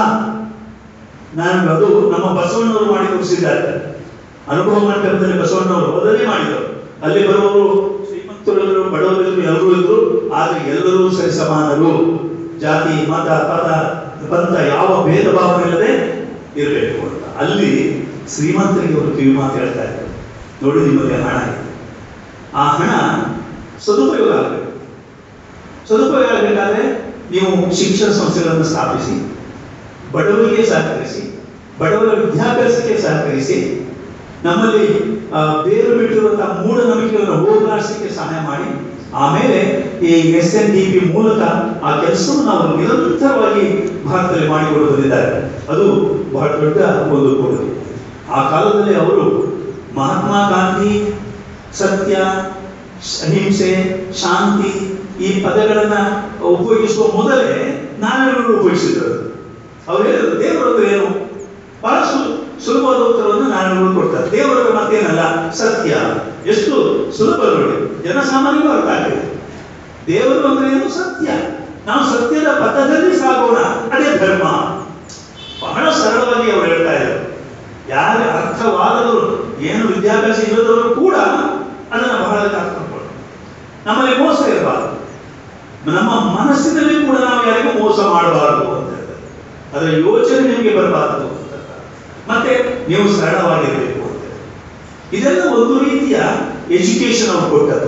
S1: ಅದು ನಮ್ಮ ಬಸವಣ್ಣವರು ಮಾಡಿ ತೋರಿಸಿದ್ದಾರೆ. ಅನುಭವ ಮಂಟಪದಲ್ಲಿ ಬಸವಣ್ಣವರು ಮೊದಲೇ ಮಾಡಿದರು. ಅಲ್ಲಿ ಬರುವವರು ಶ್ರೀಮಂತರು, ಬಡವರು, ಎಲ್ಲರೂ ಇದ್ರು. ಆದ್ರೆ ಎಲ್ಲರೂ ಸರಿಸಮಾನರು, ಜಾತಿ, ಮತ, ಪಂಥ ಯಾವ ಭೇದ ಭಾವನೆಯಿಲ್ಲದೆ ಇರಬೇಕು ಅಂತ. ಅಲ್ಲಿ ಶ್ರೀಮಂತರಿಗೆ ಅವರು ಕಿವಿ ಮಾತು ಹೇಳ್ತಾ ಇದ್ದಾರೆ, ನೋಡಿ ನಿಮಗೆ ಹಣ ಇದೆ, ಆ ಹಣ ಸದುಪಯೋಗ ಆಗಬೇಕು. ಸದುಪಯೋಗ ಆಗಬೇಕಾದ್ರೆ ನೀವು ಶಿಕ್ಷಣ ಸಂಸ್ಥೆಗಳನ್ನು ಸ್ಥಾಪಿಸಿ, ಬಡವರಿಗೆ ಸಹಕರಿಸಿ, ಬಡವರ ವಿದ್ಯಾಭ್ಯಾಸಕ್ಕೆ ಸಹಕರಿಸಿ, ನಮ್ಮಲ್ಲಿ ಬೇರು ಬಿಟ್ಟಿರುವಂತಹ ಮೂಢನಂಬಿಕೆಗಳನ್ನು ಹೋಗಲಾಡಿಸಲಿಕ್ಕೆ ಸಹಾಯ ಮಾಡಿ, ಆಮೇಲೆ ಈ SNDP ಮೂಲಕ ಆ ಕೆಲಸವನ್ನು ನಾವು ನಿರಂತರವಾಗಿ ಭಾರತದಲ್ಲಿ ಮಾಡಿಕೊಂಡು ಬಂದಿದ್ದಾರೆ. ಅದು ಬಹಳ ದೊಡ್ಡ ಒಂದು ಕೊಡುಗೆ. ಆ ಕಾಲದಲ್ಲಿ ಅವರು ಮಹಾತ್ಮ ಗಾಂಧಿ ಸತ್ಯ, ಅಹಿಂಸೆ, ಶಾಂತಿ ಈ ಪದಗಳನ್ನ ಉಪಯೋಗಿಸುವ ಮೊದಲೇ ನಾರಾಯಣಗೌಡರು ಉಪಯೋಗಿಸಿದ್ರು. ಅವ್ರು ಹೇಳಿದ್ರು ದೇವರ ಏನು, ಬಹಳ ಸುಲಭವಾದ ಉತ್ತರವನ್ನು ನಾರಾಯಣಗೌಡರು ಕೊಡ್ತಾರೆ. ದೇವರ ಮತ್ತೇನಲ್ಲ, ಸತ್ಯ. ಎಷ್ಟು ಸುಲಭ ನೋಡಿ, ಜನಸಾಮಾನ್ಯರಿಗೂ ಅರ್ಥ ಆಗಿದೆ. ದೇವರು ಅಂದ್ರೆ ಏನು, ಸತ್ಯ. ನಾವು ಸತ್ಯದ ಪಥದಲ್ಲಿ ಸಾಗೋಣ, ಅದೇ ಧರ್ಮ. ಬಹಳ ಸರಳವಾಗಿ ಅವರು ಹೇಳ್ತಾ ಇದ್ದಾರೆ. ಯಾರ ಅರ್ಥವಾದವರು, ಏನು ವಿದ್ಯಾಭ್ಯಾಸ ಇಲ್ಲದವರು ಕೂಡ ಅದನ್ನು ಬಹಳ ಅರ್ಥ ಮಾಡ್ಕೊಂಡು, ನಮ್ಮಲ್ಲಿ ಮೋಸ ಇರಬಾರದು, ನಮ್ಮ ಮನಸ್ಸಿನಲ್ಲಿ ಕೂಡ ನಾವು ಯಾರಿಗೂ ಮೋಸ ಮಾಡಬಾರದು ಅಂತ ಹೇಳ್ತಾರೆ. ಅದರ ಯೋಚನೆ ನಿಮಗೆ ಬರಬಾರದು ಅಂತ, ಮತ್ತೆ ನೀವು ಸರಳವಾಗಿರಬೇಕು ಅಂತ. ಇದೆಲ್ಲ ಒಂದು ರೀತಿಯ ಎಜುಕೇಶನ್ ಅವರು ಕೊಟ್ಟದ್ದು.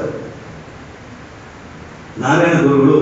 S1: ನಾರಾಯಣ ಗುರುಗಳು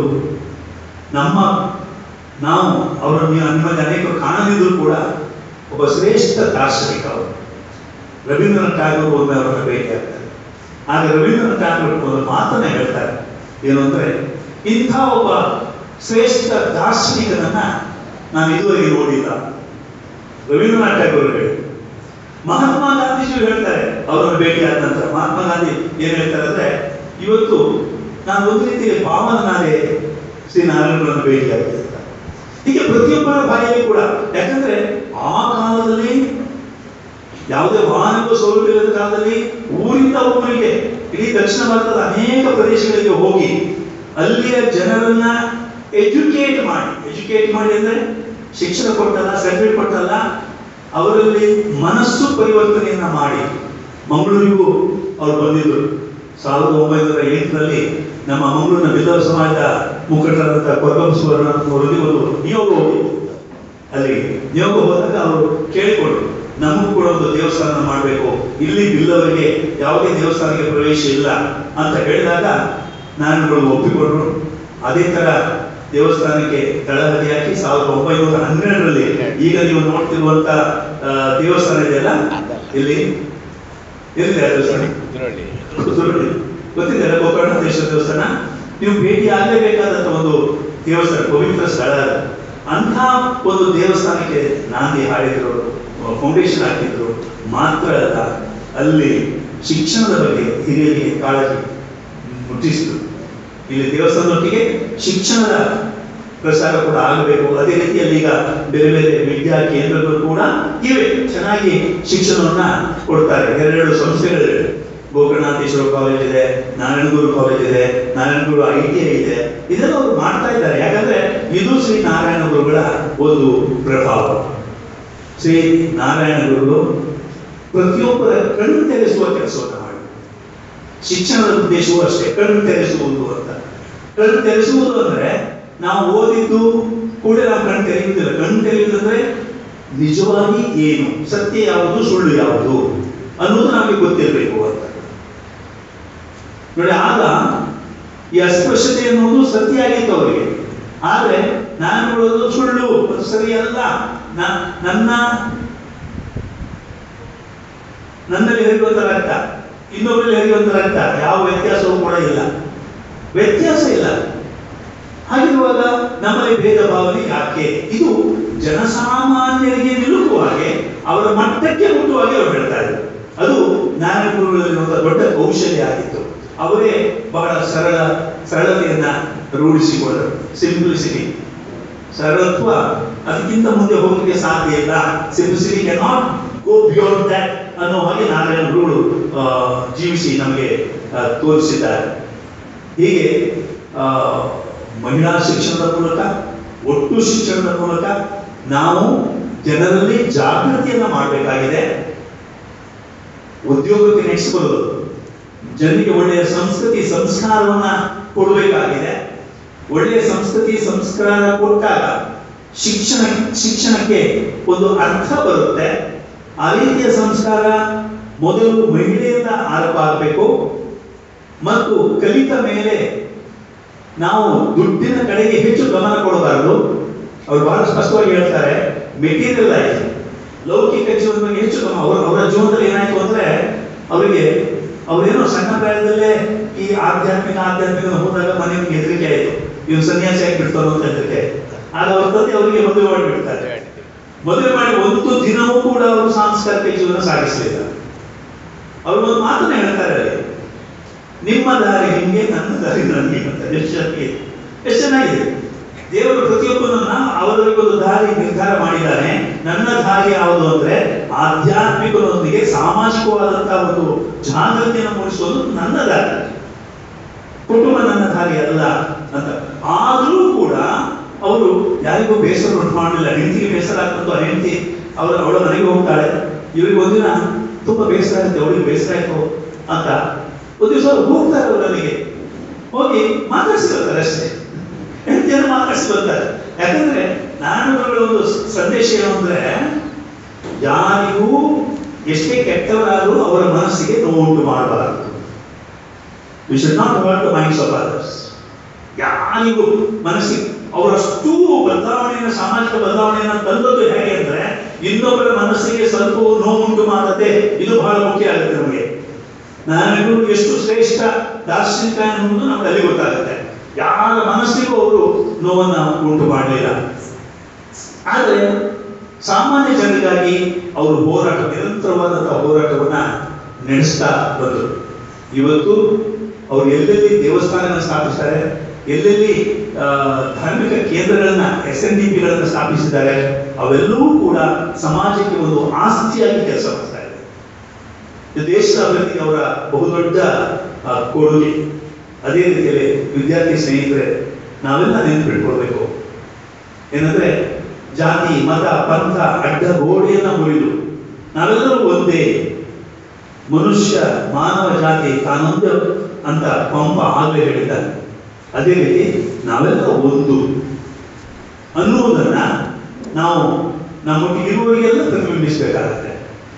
S1: ನಾವು ಅವರನ್ನು ನಿಮಗೆ ಅನೇಕರು ಕಾಣದಿದ್ದರೂ ಕೂಡ ಒಬ್ಬ ಶ್ರೇಷ್ಠ ದಾರ್ಶನಿಕ ಅವರು. ರವೀಂದ್ರನಾಥ್ ಠಾಗೂರ್ ಒಮ್ಮೆ ಅವರನ್ನು ಭೇಟಿಯಾಗ್ತಾರೆ. ಆಗ ರವೀಂದ್ರನಾಥ್ ಠಾಗೂರ್ ಒಂದು ಮಾತನ್ನ ಹೇಳ್ತಾರೆ, ಏನು ಅಂದ್ರೆ, ಇಂಥ ಒಬ್ಬ ಶ್ರೇಷ್ಠ ದಾರ್ಶನಿಕನನ್ನ ನಾನು ಇದುವರೆಗೆ ನೋಡಿಲ್ಲ. ರವೀಂದ್ರನಾಥ್ ಠಾಗೂರ್ ಹೇಳಿ. ಮಹಾತ್ಮ ಗಾಂಧೀಜಿಯವರು ಹೇಳ್ತಾರೆ ಅವರನ್ನು ಭೇಟಿಯಾದ ನಂತರ. ಮಹಾತ್ಮ ಗಾಂಧಿ ಏನ್ ಹೇಳ್ತಾರೆ ಅಂದ್ರೆ, ಇವತ್ತು ನಾನು ಒಂದು ರೀತಿಯ ಪಾವನನಾದೆ ಶ್ರೀ ನಾರಾಯಣಗೌಡರನ್ನು ಭೇಟಿಯಾಗಿದೆ ಅಂತ. ಹೀಗೆ ಪ್ರತಿಯೊಬ್ಬರ ಬಾಯಲ್ಲಿ ಕೂಡ, ಯಾಕಂದ್ರೆ ಆ ಕಾಲದಲ್ಲಿ ಯಾವುದೇ ವಾಹನಗಳ ಸೌಲಭ್ಯ ಇಲ್ಲದ ಕಾಲದಲ್ಲಿ ಊರಿಂದ ಊರಿಗೆ ಇಡೀ ದಕ್ಷಿಣ ಭಾರತದ ಅನೇಕ ಪ್ರದೇಶಗಳಿಗೆ ಹೋಗಿ ಅಲ್ಲಿಯ ಜನರನ್ನ ಎಜುಕೇಟ್ ಮಾಡಿ ಅಂದ್ರೆ ಶಿಕ್ಷಣ ಕೊಟ್ಟಲ್ಲ, ಸರ್ಟಿಫಿಕೇಟ್ ಕೊಟ್ಟಲ್ಲ, ಅವರಲ್ಲಿ ಮನಸ್ಸು ಪರಿವರ್ತನೆಯನ್ನ ಮಾಡಿ ಮಂಗಳೂರಿಗೂ ಅವರು ಬಂದಿದ್ರು. 1908ರಲ್ಲಿ ನಮ್ಮ ಮಂಗಳೂರಿನ ಬಿಲ್ಲವ ಸಮಾಜದ ಮುಖಂಡರಾದಂಥ ಕೊರಗಂ ಸುವರ್ಣ ಅವರಿಗೆ ಒಂದು ನಿಯೋಗ ಹೋಗಿತ್ತು. ಅಲ್ಲಿ ನಿಯೋಗ ಹೋದಾಗ ಅವರು ಕೇಳಿಕೊಂಡ್ರು, ನಮಗೂ ಕೂಡ ಒಂದು ದೇವಸ್ಥಾನ ಮಾಡಬೇಕು, ಇಲ್ಲಿ ಬಿಲ್ಲವರಿಗೆ ಯಾವುದೇ ದೇವಸ್ಥಾನಕ್ಕೆ ಪ್ರವೇಶ ಇಲ್ಲ ಅಂತ ಹೇಳಿದಾಗ ನಾನುಗಳು ಒಪ್ಪಿಕೊಂಡ್ರು. ಅದೇ ತರ ದೇವಸ್ಥಾನಕ್ಕೆ ತಳಹದಿ ಹಾಕಿ 1912ರಲ್ಲಿ ಈಗ ನೀವು ನೋಡ್ತಿರುವಂತ ದೇವಸ್ಥಾನ ಇದೆಯಲ್ಲ, ಇಲ್ಲಿ ಎಲ್ಲಿದೆ ದೇವಸ್ಥಾನ? ಗೊತ್ತಿದೆ ಗೋಕರ್ಣ ಗೋಕರ್ಣೇಶ್ವರ ದೇವಸ್ಥಾನ ನೀವು ಭೇಟಿ ಆಗಲೇಬೇಕಾದಂಥ ಒಂದು ದೇವಸ್ಥಾನ, ಪವಿತ್ರ ಸ್ಥಳ. ಅಂಥ ಒಂದು ದೇವಸ್ಥಾನಕ್ಕೆ ನಾಂದಿ ಹಾಡಿದ್ರು, ಫೌಂಡೇಶನ್ ಹಾಕಿದ್ರು. ಮಾತ್ರ ಅಲ್ಲ, ಅಲ್ಲಿ ಶಿಕ್ಷಣದ ಬಗ್ಗೆ ಹಿರಿಯರಿಗೆ ಕಾಳಜಿ ಮುಟ್ಟಿಸಿದ್ರು. ಇಲ್ಲಿ ದೇವಸ್ಥಾನದೊಟ್ಟಿಗೆ ಶಿಕ್ಷಣದ ಪ್ರಸಾರ ಕೂಡ ಆಗಬೇಕು. ಅದೇ ರೀತಿಯಲ್ಲಿ ಈಗ ಬೇರೆ ಬೇರೆ ವಿದ್ಯಾ ಕೇಂದ್ರಗಳು ಕೂಡ ಇವೆ, ಚೆನ್ನಾಗಿ ಶಿಕ್ಷಣವನ್ನ ಕೊಡ್ತಾರೆ. ಎರಡೆರಡು ಸಂಸ್ಥೆಗಳಿವೆ. ಗೋಕರ್ಣನಾಥೇಶ್ವರ ಕಾಲೇಜ್ ಇದೆ, ನಾರಾಯಣಗುರು ಕಾಲೇಜ್ ಇದೆ, ನಾರಾಯಣಗುರು ITI ಇದೆ. ಇದೆಲ್ಲ ಅವರು ಮಾಡ್ತಾ ಇದ್ದಾರೆ. ಯಾಕಂದ್ರೆ ಇದು ಶ್ರೀ ನಾರಾಯಣ ಗುರುಗಳ ಒಂದು ಪ್ರಭಾವ. ಶ್ರೀ ನಾರಾಯಣ ಗುರುಗಳು ಪ್ರತಿಯೊಬ್ಬರ ಕಣ್ಣು ತೆರೆಸುವ ಕೆಲಸವನ್ನು ಮಾಡಿ. ಶಿಕ್ಷಣದ ಉದ್ದೇಶವೂ ಅಷ್ಟೇ, ಕಣ್ಣು ತೆರೆಸುವುದು ಅಂತ. ಕಣ್ಣು ತೆರೆಸುವುದು ಅಂದ್ರೆ ನಾವು ಓದಿದ್ದು ಕೂಡ ನಾವು ಕಣ್ಣು ತೆರೆಯುವುದಿಲ್ಲ. ಕಣ್ಣು ತೆರೆಯುವುದಂದ್ರೆ ನಿಜವಾಗಿ ಏನು, ಸತ್ಯ ಯಾವುದು, ಸುಳ್ಳು ಯಾವುದು ಅನ್ನೋದು ನಮಗೆ ಗೊತ್ತಿರಬೇಕು ಅಂತ ನೋಡಿ. ಆಗ ಈ ಅಸ್ಪೃಶ್ಯತೆ ಎನ್ನುವುದು ಸತ್ಯ ಆಗಿತ್ತು ಅವರಿಗೆ. ಆದ್ರೆ ನಾನು ಹೇಳೋದು ಸುಳ್ಳು, ಅದು ಸರಿಯಲ್ಲ, ನನ್ನಲ್ಲಿ ಹರಿಯುವಂತ ರಕ್ತ ಇನ್ನೊಬ್ಬರಲ್ಲಿ ಹರಿಯುವಂತ ರಕ್ತ, ಯಾವ ವ್ಯತ್ಯಾಸವೂ ಕೂಡ ಇಲ್ಲ, ವ್ಯತ್ಯಾಸ ಇಲ್ಲ. ಹಾಗಿರುವಾಗ ನಮ್ಮಲ್ಲಿ ಭೇದ ಭಾವನೆ ಯಾಕೆ? ಇದು ಜನಸಾಮಾನ್ಯರಿಗೆ ನಿಲುಕುವ ಹಾಗೆ, ಅವರ ಮಟ್ಟಕ್ಕೆ ಮುಟ್ಟುವ ಹಾಗೆ ಅವರು ಹೇಳ್ತಾ ಇದ್ರು. ಅದು ನಾರಾಯಣ ಗುರುಗಳಲ್ಲಿರುವಂತಹ ದೊಡ್ಡ ಕೌಶಲ್ಯ ಆಗಿತ್ತು. ಅವರೇ ಬಹಳ ಸರಳತೆಯನ್ನ ರೂಢಿಸಿಕೊಂಡರು. ಸಿಂಪ್ಲಿಸಿಟಿ, ಸರಳತ್ವ ಅದಕ್ಕಿಂತ ಮುಂದೆ ಹೋಗಲಿಕ್ಕೆ ಸಾಧ್ಯ ಇಲ್ಲ. Simplicity can not go beyond that ಅನ್ನೋ ಹಾಗೆ ನಾರಾಯಣ ಗುರುಗಳು ಜೀವಿಸಿ ನಮಗೆ ತೋರಿಸಿದ್ದಾರೆ. ಹೀಗೆ ಮಹಿಳಾ ಶಿಕ್ಷಣದ ಮೂಲಕ, ಒಟ್ಟು ಶಿಕ್ಷಣದ ಮೂಲಕ ನಾವು ಜನರಲ್ಲಿ ಜಾಗೃತಿಯನ್ನ ಮಾಡಬೇಕಾಗಿದೆ. ಉದ್ಯೋಗಕ್ಕೆ ನಡೆಸಿಕೊಳ್ಳಲು ಜನರಿಗೆ ಒಳ್ಳೆಯ ಸಂಸ್ಕೃತಿ ಸಂಸ್ಕಾರವನ್ನ ಕೊಡಬೇಕಾಗಿದೆ. ಒಳ್ಳೆಯ ಸಂಸ್ಕೃತಿ ಸಂಸ್ಕಾರ ಕೊಟ್ಟಾಗ ಶಿಕ್ಷಣಕ್ಕೆ ಒಂದು ಅರ್ಥ ಬರುತ್ತೆ. ಆ ರೀತಿಯ ಸಂಸ್ಕಾರ ಮೊದಲು ಮಹಿಳೆಯಿಂದ ಆರಂಭ ಆಗಬೇಕು. ಮತ್ತು ಕಲಿತ ಮೇಲೆ ನಾವು ದುಡ್ಡಿನ ಕಡೆಗೆ ಹೆಚ್ಚು ಗಮನ ಕೊಡಬಾರದು. ಅವರು ಬಹಳ ಸ್ಪಷ್ಟವಾಗಿ ಹೇಳ್ತಾರೆ, ಮೆಟೀರಿಯಲ್ ಲೈಫ್, ಲೌಕಿಕ ಜೀವನದ ಬಗ್ಗೆ ಹೆಚ್ಚು ಗಮನ. ಅವರ ಜೀವನದಲ್ಲಿ ಏನಾಯ್ತು ಅಂದ್ರೆ, ಅವರೇನೋ ಸಣ್ಣ ಪ್ರಾಯದಲ್ಲೇ ಈ ಆಧ್ಯಾತ್ಮಿಕ ಹೋದಾಗ ಮನೆಗೆ ಹೆದರಿಕೆ ಆಯಿತು. ಇವ್ರು ಸನ್ಯಾಸಿ ಆಗಿ ಬಿಡ್ತಾರೋ ಅಂತ ಹೆದರಿಕೆ ಆಯಿತು. ಆಗ ಅವ್ರ ತಂದೆ ಅವರಿಗೆ ಮದುವೆ ಮಾಡಿಬಿಡ್ತಾರೆ. ಮದುವೆ ಮಾಡಿ ಒಂದು ದಿನವೂ ಕೂಡ ಅವರು ಸಾಂಸ್ಕೃತಿಕ ಜೀವನ ಸಾಗಿಸಲಿಲ್ಲ. ಅವರು ಒಂದು ಮಾತನ್ನ ಹೇಳ್ತಾರೆ, ನಿಮ್ಮ ದಾರಿ ನಿಮಗೆ, ನನ್ನ ದಾರಿ ನನಗೆ ಅಂತ. ಎಷ್ಟು ಚೆನ್ನಾಗಿದೆ. ದೇವರು ಪ್ರತಿಯೊಬ್ಬನನ್ನ ಅವರಿಗೊಂದು ದಾರಿ ನಿರ್ಧಾರ ಮಾಡಿದ್ದಾನೆ. ನನ್ನ ದಾರಿ ಯಾವುದು ಅಂದ್ರೆ ಆಧ್ಯಾತ್ಮಿಕದೊಂದಿಗೆ ಸಾಮಾಜಿಕವಾದಂತಹ ಒಂದು ಜಾಗೃತಿಯನ್ನು ಮೂಡಿಸುವುದು ನನ್ನ ದಾರಿ, ಕುಟುಂಬ ನನ್ನ ದಾರಿ ಅಲ್ಲ ಅಂತ. ಆದರೂ ಕೂಡ ಅವರು ಯಾರಿಗೂ ಬೇಸರ ಉಂಟು ಮಾಡಲಿಲ್ಲ. ಹೆಂಡತಿಗೆ ಬೇಸರ ಆಗ್ತಂತ ಹೆಂಡತಿ ಅವಳ ಮನೆಗೆ ಹೋಗ್ತಾಳೆ. ಇವರಿಗೆ ಒಂದಿನ ತುಂಬಾ ಬೇಸರ ಆಗುತ್ತೆ, ಅವಳಿಗೆ ಬೇಸರ ಆಯ್ತು ಅಂತ ಒಂದು ದಿವಸ ಹೋಗ್ತಾರೆ. ಅವರು ಅಲ್ಲಿಗೆ ಹೋಗಿ ಮಾತಾಡಿಸಿ ಬರ್ತಾರೆ ಅಷ್ಟೇ. ಹೆಂಡತಿಯನ್ನು ಮಾತಾಡಿಸಿ ಬರ್ತಾರೆ. ಯಾಕಂದ್ರೆ ನಾನು ಒಂದು ಸಂದೇಶ ಏನು ಅಂದ್ರೆ, ಯಾರಿಗೂ ಎಷ್ಟೇ ಕೆಟ್ಟವರಾದರೂ ಅವರ ಮನಸ್ಸಿಗೆ ನೋವುಂಟು ಮಾಡಬಾರದು. We should not hurt the minds of others. ಯಾರಿಗೂ ಮನಸ್ಸಿಗೆ ಅವರಷ್ಟು ಬದಲಾವಣೆಯನ್ನು, ಸಾಮಾಜಿಕ ಬದಲಾವಣೆಯನ್ನು ತಂದದ್ದು ಹೇಗೆ ಅಂದ್ರೆ, ಇನ್ನೊಬ್ಬರ ಮನಸ್ಸಿಗೆ ಸ್ವಲ್ಪ ನೋವುಂಟು ಮಾಡದೆ. ಇದು ಬಹಳ ಮುಖ್ಯ ಆಗುತ್ತೆ ನಮಗೆ. ನಾನು ಎಷ್ಟು ಶ್ರೇಷ್ಠ ದಾರ್ಶನಿಕ ಅನ್ನೋದು ನಮ್ಗೆ ಅಲ್ಲಿ ಗೊತ್ತಾಗುತ್ತೆ. ಯಾರ ಮನಸ್ಸಿಗೂ ಅವರು ನೋವನ್ನ ಉಂಟು ಮಾಡಲಿಲ್ಲ. ಆದರೆ ಸಾಮಾನ್ಯ ಜನರಿಗಾಗಿ ಅವರು ನಿರಂತರವಾದಂತಹ ಹೋರಾಟವನ್ನ ನಡೆಸ್ತಾ ಬಂದರು. ಇವತ್ತು ಅವರು ಎಲ್ಲೆಲ್ಲಿ ದೇವಸ್ಥಾನಗಳನ್ನ ಸ್ಥಾಪಿಸ್ತಾರೆ, ಎಲ್ಲೆಲ್ಲಿ ಧಾರ್ಮಿಕ ಕೇಂದ್ರಗಳನ್ನ SNDPಗಳನ್ನ ಸ್ಥಾಪಿಸಿದ್ದಾರೆ, ಅವೆಲ್ಲವೂ ಕೂಡ ಸಮಾಜಕ್ಕೆ ಒಂದು ಆಸ್ತಿಯಾಗಿ ಕೆಲಸ ಮಾಡ್ತಾ ಇದೆ. ದೇಶದ ಅಭಿವೃದ್ಧಿಗೆ ಅವರ ಬಹುದೊಡ್ಡ ಕೊಡುಗೆ. ಅದೇ ರೀತಿಯಲ್ಲಿ ವಿದ್ಯಾರ್ಥಿ ಸ್ನೇಹಿತರೆ, ನಾವೆಲ್ಲ ನೆನಪಿಟ್ಕೊಳ್ಬೇಕು ಏನಂದ್ರೆ, ಜಾತಿ ಮತ ಪಂಥ ಅಡ್ಡ ಗೋಡೆಯನ್ನ ಮುರಿದು ನಾವೆಲ್ಲರೂ ಒಂದೇ ಮನುಷ್ಯ, ಮಾನವ ಜಾತಿ ತಾನೊಂದು ಅಂತ ಪಂಪ ಆಗಲೇ ಹೇಳಿದ್ದಾರೆ. ಅದೇ ರೀತಿ ನಾವೆಲ್ಲ ಒಂದು ಅನ್ನುವುದನ್ನ ನಾವು ನಮ್ಮೊಟ್ಟಿಗೆ ಇರುವವರಿಗೆಲ್ಲ ಪ್ರತಿಬಿಂಬಿಸಬೇಕಾಗತ್ತೆ.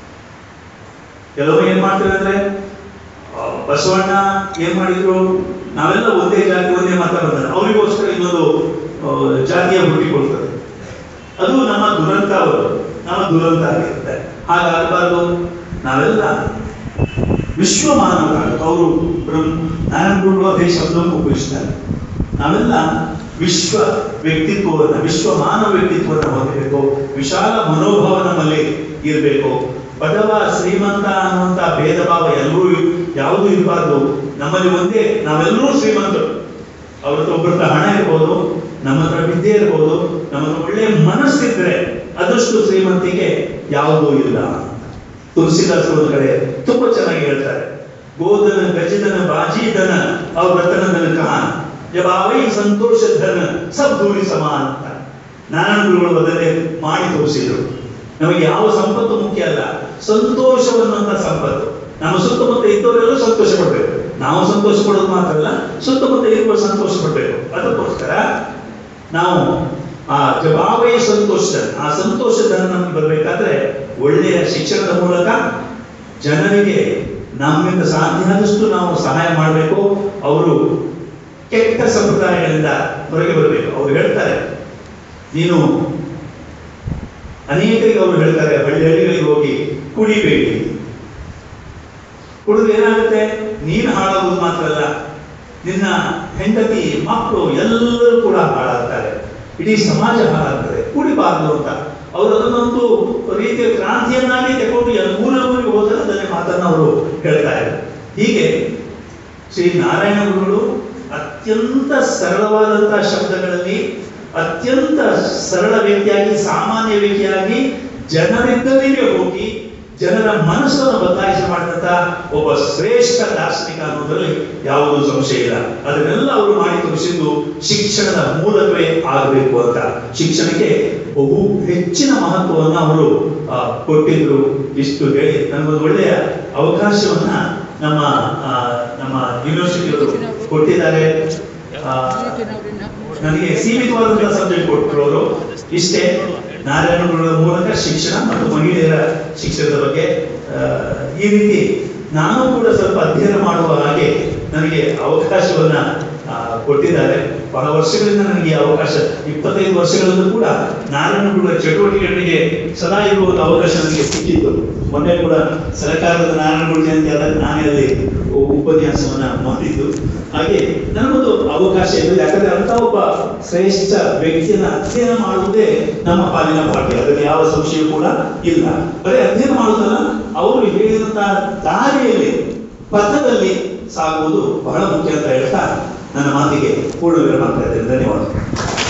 S1: ಕೆಲವರು ಏನ್ ಮಾಡ್ತಾರೆ ಅಂದ್ರೆ, ಬಸವಣ್ಣ ಏನ್ ಮಾಡಿದ್ರು, ನಾವೆಲ್ಲ ಒಂದೇ ಜಾತಿ ಒಂದೇ ಮತ ಬಂದರೆ ಅವರಿಗೋಸ್ಕರ ಇನ್ನೊಂದು ಜಾತಿಯ ಹುಟ್ಟಿಕೊಳ್ತದೆ. ಅದು ನಮ್ಮ ದುರಂತ ಆಗಿರುತ್ತೆ. ಹಾಗಾಗಬಾರ್ದು. ನಾವೆಲ್ಲ ವಿಶ್ವಮಾನವ ಅವರು ನಾರಾಯಣಗುರು ಅದೇ ಶಬ್ದವನ್ನು ಉಪಯೋಗಿಸ್ತಾರೆ. ನಾವೆಲ್ಲ ವಿಶ್ವ ವ್ಯಕ್ತಿತ್ವವನ್ನು, ವಿಶ್ವ ಮಾನವ ವ್ಯಕ್ತಿತ್ವವನ್ನು ಹೊಂದಬೇಕು. ವಿಶಾಲ ಮನೋಭಾವ ನಮ್ಮಲ್ಲಿ ಇರಬೇಕು. ಬಡವ ಶ್ರೀಮಂತ ಅನ್ನುವಂಥ ಭೇದ ಭಾವ ಎಲ್ಲರೂ ಯಾವುದೂ ಇರಬಾರ್ದು. ನಮ್ಮಲ್ಲಿ ಒಂದೇ, ನಾವೆಲ್ಲರೂ ಶ್ರೀಮಂತರು. ಅವ್ರ ಹತ್ರ ಒಬ್ಬರ ಹತ್ರ ಹಣ ಇರ್ಬೋದು, ನಮ್ಮ ಹತ್ರ ವಿದ್ಯೆ ಇರ್ಬೋದು, ನಮ್ಮ ಹತ್ರ ಒಳ್ಳೆಯ ಮನಸ್ಸಿದ್ರೆ ಅದಷ್ಟು ಶ್ರೀಮಂತಿಗೆ ಯಾವುದೂ ಇಲ್ಲ. ತುಳಸಿದಾಸರು ಒಂದು ಕಡೆ ತುಂಬಾ ಚೆನ್ನಾಗಿ ಹೇಳ್ತಾರೆ, ಗೋಧನ ಗಜದನ ಬಾಜಿದನ ಅವ್ರ ರತನದನ ಕಹಾನ್ ಜವಾವೈ ಸಂತೋಷ ಧನ ಸಬ್ ದೂರಿ ಸಮಾನ ಅಂತ ನಾರಾಯಣಗುರುಗಳು ಅದನ್ನೇ ಮಾಡಿ ತೋರಿಸಿದ್ರು. ನಮಗೆ ಯಾವ ಸಂಪತ್ತು ಮುಖ್ಯ ಅಲ್ಲ, ಸಂತೋಷವನ್ನಂತ ಸಂಪತ್ತು. ನಮ್ಮ ಸುತ್ತಮುತ್ತ ಇದ್ದವರೆಲ್ಲ ಸಂತೋಷ ಪಡ್ಬೇಕು. ನಾವು ಸಂತೋಷ ಪಡೋದು ಮಾತ್ರ ಅಲ್ಲ, ಸುತ್ತಮುತ್ತ ಇರುವ ಸಂತೋಷ ಪಡ್ಬೇಕು. ಅದಕ್ಕೋಸ್ಕರ ನಾವು ಆ ಜವಾಬೈ ಸಂತೋಷ, ಆ ಸಂತೋಷದ ನಮ್ಗೆ ಬರಬೇಕಾದ್ರೆ ಒಳ್ಳೆಯ ಶಿಕ್ಷಣದ ಮೂಲಕ ಜನರಿಗೆ ನಮ್ಮಿಂದ ಸಾಧ್ಯ ಆದಷ್ಟು ನಾವು ಸಹಾಯ ಮಾಡಬೇಕು. ಅವರು ಕೆಟ್ಟ ಸಂಪ್ರದಾಯಗಳಿಂದ ಹೊರಗೆ ಬರಬೇಕು. ಅವ್ರು ಹೇಳ್ತಾರೆ, ನೀನು ಅನೇಕರಿಗೆ ಅವರು ಹೇಳ್ತಾರೆ, ಹಳ್ಳಿಗಳಿಗೆ ಹೋಗಿ ಕುಡಿಬೇಡಿ. ಕುಡಿದು ಏನಾಗುತ್ತೆ, ನೀನು ಹಾಳಾಗೋದು ಮಾತ್ರ ಅಲ್ಲ, ನಿನ್ನ ಹೆಂಡತಿ ಮಕ್ಕಳು ಎಲ್ಲರೂ ಕೂಡ ಹಾಳಾಗ್ತಾರೆ, ಇಡೀ ಸಮಾಜ ಹಾಳಾಗ್ತದೆ. ಕುಡಿಬಾರ್ದು ಅಂತ ಅವರು ಅದನ್ನೊಂದು ರೀತಿಯ ಕ್ರಾಂತಿಯನ್ನಾಗಿ ತಗೊಂಡು ಮೂಲ ಊರಿಗೆ ಹೋದರೆ ಅದನ್ನೇ ಮಾತನ್ನು ಅವರು ಹೇಳ್ತಾರೆ. ಹೀಗೆ ಶ್ರೀ ನಾರಾಯಣ ಗುರುಗಳು ಅತ್ಯಂತ ಸರಳವಾದಂತಹ ಶಬ್ದಗಳಲ್ಲಿ ಅತ್ಯಂತ ಸರಳ ವ್ಯಕ್ತಿಯಾಗಿ, ಸಾಮಾನ್ಯ ವ್ಯಕ್ತಿಯಾಗಿ ಜನರಿದ್ದಲ್ಲಿಗೆ ಹೋಗಿ ಜನರ ಮನಸ್ಸನ್ನು ಬದಲಾಯಿಸಿ ಮಾಡಿದಂತ ಒಬ್ಬ ಶ್ರೇಷ್ಠ ದಾರ್ಶನಿಕ ಅನ್ನೋದರಲ್ಲಿ ಯಾವುದೂ ಸಂಶಯ ಇಲ್ಲ. ಅದನ್ನೆಲ್ಲ ಅವರು ಮಾಡಿ ತೋರಿಸಿದ್ದು ಶಿಕ್ಷಣದ ಮೂಲಕವೇ ಆಗಬೇಕು ಅಂತ. ಶಿಕ್ಷಣಕ್ಕೆ ಬಹು ಹೆಚ್ಚಿನ ಮಹತ್ವವನ್ನು ಅವರು ಕೊಟ್ಟಿದ್ರು. ಇಷ್ಟು ಹೇಳಿ ನನಗೊಂದು ಒಳ್ಳೆಯ ಅವಕಾಶವನ್ನ ನಮ್ಮ ನಮ್ಮ ಯೂನಿವರ್ಸಿಟಿಯವರು ಕೊಟ್ಟಿದ್ದಾರೆ. ನನಗೆ ಸೀಮಿತವಾದಂತಹ ಸಬ್ಜೆಕ್ಟ್ ಕೊಟ್ಟರು ಅವರು. ಇಷ್ಟೇ, ನಾರಾಯಣಗುರುಗಳ ಮೂಲಕ ಶಿಕ್ಷಣ ಮತ್ತು ಮಹಿಳೆಯರ ಶಿಕ್ಷಣದ ಬಗ್ಗೆ ಈ ರೀತಿ ನಾನು ಕೂಡ ಸ್ವಲ್ಪ ಅಧ್ಯಯನ ಮಾಡುವ ಹಾಗೆ ನನಗೆ ಅವಕಾಶವನ್ನ ಕೊಟ್ಟಿದ್ದಾರೆ. ಬಹಳ ವರ್ಷಗಳಿಂದ ನನಗೆ ಈ ಅವಕಾಶ, 25 ವರ್ಷಗಳಿಂದ ಕೂಡ ನಾರಾಯಣಗುರುಗಳ ಚಟುವಟಿಕೆಗಳಿಗೆ ಸದಾ ಇರುವ ಒಂದು ಅವಕಾಶ ನನಗೆ ಸಿಕ್ಕಿತ್ತು. ಮೊನ್ನೆ ಕೂಡ ಸರ್ಕಾರದ ನಾರಾಯಣಗುರು ಜಯಂತಿ ಆದಾಗ ನಾನೇ ಅಲ್ಲಿ ಉಪನ್ಯಾಸವನ್ನ ಮಾಡಿದ್ದು. ಹಾಗೆ ನನಗೊಂದು ಅವಕಾಶ ಇದೆ. ಯಾಕಂದ್ರೆ ಅಂತ ಒಬ್ಬ ಶ್ರೇಷ್ಠ ವ್ಯಕ್ತಿಯನ್ನ ಅಧ್ಯಯನ ಮಾಡುವುದೇ ನಮ್ಮ ಪಾಲಿನ ಪಾಠ್ಯ, ಅದರಲ್ಲಿ ಯಾವ ಸಂಶಯ ಕೂಡ ಇಲ್ಲ. ಬರೀ ಅಧ್ಯಯನ ಮಾಡುವುದಲ್ಲ, ಅವರು ಹೇಳಿದಂತಹ ದಾರಿಯಲ್ಲಿ ಪಥದಲ್ಲಿ ಸಾಗುವುದು ಬಹಳ ಮುಖ್ಯ ಅಂತ ಹೇಳ್ತಾ ನನ್ನ ಮಾತಿಗೆ ಪೂರ್ಣ ವಿರಾಮ ಮಾಡ್ತಾ ಇದ್ದೇನೆ. ಧನ್ಯವಾದ.